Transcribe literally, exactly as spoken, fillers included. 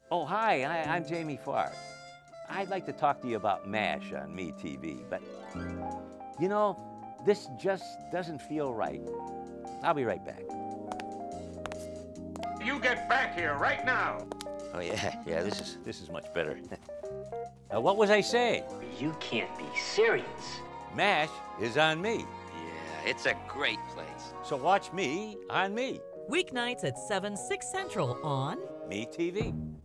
Oh, hi, I, I'm Jamie Farr. I'd like to talk to you about MASH on MeTV, but, you know, this just doesn't feel right. I'll be right back. You get back here right now! Oh, yeah, yeah, this is, this is much better. uh, what was I saying? You can't be serious. MASH is on me. Yeah, it's a great place. So watch me on me. Weeknights at seven, six Central on MeTV.